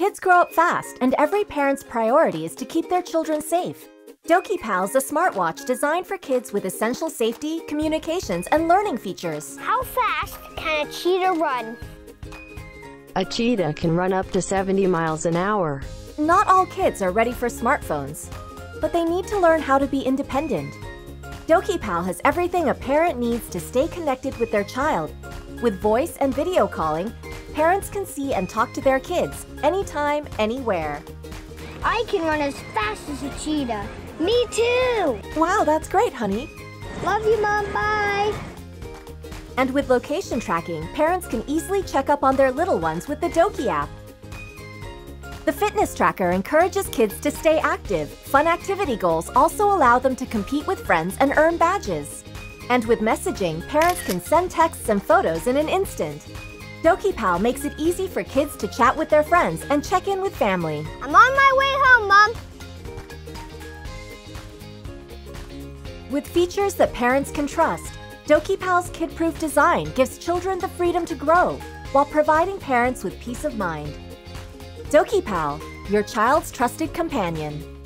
Kids grow up fast, and every parent's priority is to keep their children safe. dokiPal is a smartwatch designed for kids with essential safety, communications, and learning features. How fast can a cheetah run? A cheetah can run up to 70 miles an hour. Not all kids are ready for smartphones, but they need to learn how to be independent. dokiPal has everything a parent needs to stay connected with their child. With voice and video calling, parents can see and talk to their kids anytime, anywhere. I can run as fast as a cheetah. Me too! Wow, that's great, honey. Love you, Mom. Bye! And with location tracking, parents can easily check up on their little ones with the Doki app. The fitness tracker encourages kids to stay active. Fun activity goals also allow them to compete with friends and earn badges. And with messaging, parents can send texts and photos in an instant. dokiPal makes it easy for kids to chat with their friends and check in with family. I'm on my way home, Mom. With features that parents can trust, dokiPal's kid-proof design gives children the freedom to grow while providing parents with peace of mind. dokiPal, your child's trusted companion.